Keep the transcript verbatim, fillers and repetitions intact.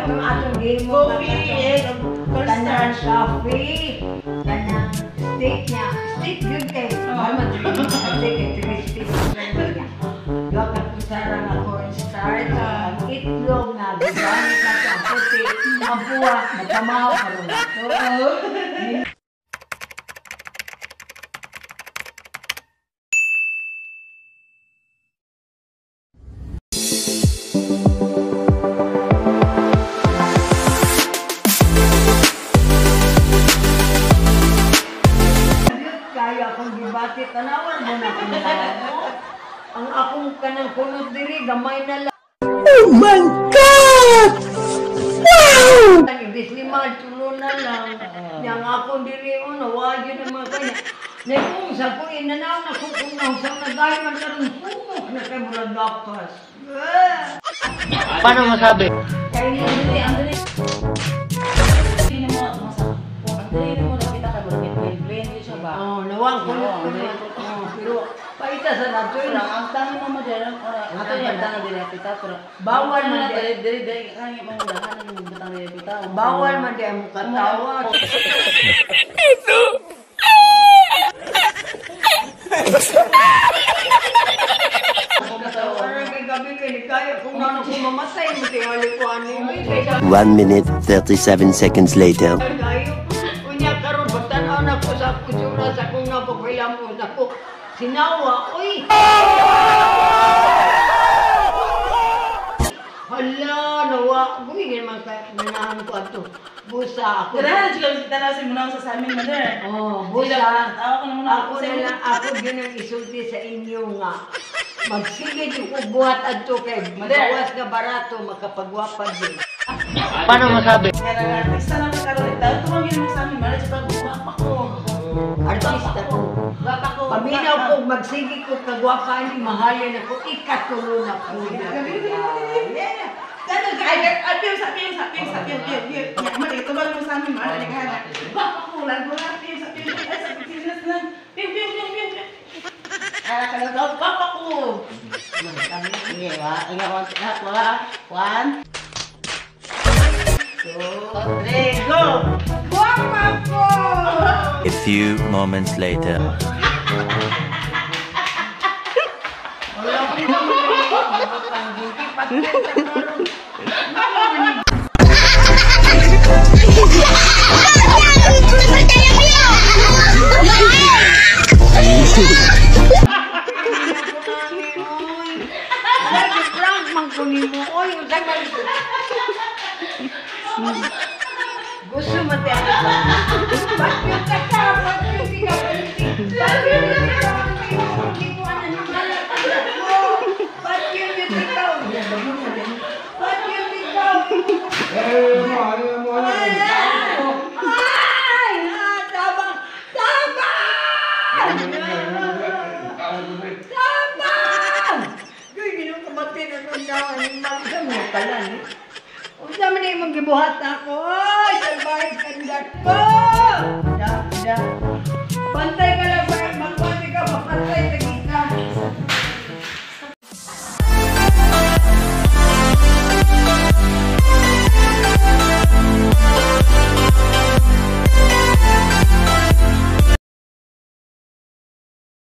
Ang atong game mo. Coffee. Kanang coffee. Kanang steak niya. Steak good kay. Mama, steak ito crispy. Dua ka kusara nga cornstarch. Ang itlog na gigamit na sa puti. Ang buwa, nagkamaw ka rin. Oo. Bakit tanawan mo na mo? Ang akong kanang kunod diri gamay na lang. Oh my God! Wow! Ibis lima tulo na lang. Yang akong diri uno wa gyud naman kanya. Ne kung sa ko inanaw na ko kung sa nagay man karon pumok na kay murag gapas. Paano masabi? Kaya ni Andre, Andre. Hindi mo masabi. Andre, mo nakita ka mo plain siya ba? Oh, nawang kunod ko na. Pero paita sa nato lang ang tangi mo madala ora ato ni tangi dili pita pero bawal man dili dili dili kangi mo dahan ni butang dili pita bawal man di mo katawa. One minute, thirty-seven seconds later. Unya karon pagtanaw na ko sa kutsura sa kung napapayam mo na ko sinawa, uy! Hala, nawa, buhigin man ka manahan ko ato. Busa ako. Dara jud kita na sa munang sa samin mother. Oh, busa. Tawa ko na muna Ako na lang, ako ginang isulti sa inyo nga. Magsigid yung ubuhat adto kay bawas ka barato makapagwapad din. Paano masabi? Kaya artista lang ka karon. Tayo tumangin mo sa amin, mala sa pagwapa ko. Artista ko. Gwapa ko. Paminaw ko, magsigid ko kagwapaan ni mahalin ako, ikatulo na po. Ganun ka, ay, apil, sapil, sapil, sapil, sapil, sapil. Mali, tubag mo sa amin, mala ni kana. Gwapa ko, lang, sapil, sapil, ay, sapil, sinas lang. Piu, piu, piu, piu, piu. Ala ka lang, gwapa ko. Sige, wa, ingat mo, ingat mo, one. Two, three, go! Gwapa ko! A few moments later. Gusto mati ako ba? Ba't yung kakapag yung di ka palitin? Ba't yung kakapag yung di ko ano yung malakala mo? Ba't yung yung ikaw? Ba't yung ikaw? Ay! Ay! Tabang! Tabang! Tabang! Gawin ginong kamatin ang nandawan yung malikam mo pala, no? Unsa man imong gibuhat ako? Oy, salbahe kandidat ko. Da, da. Pantay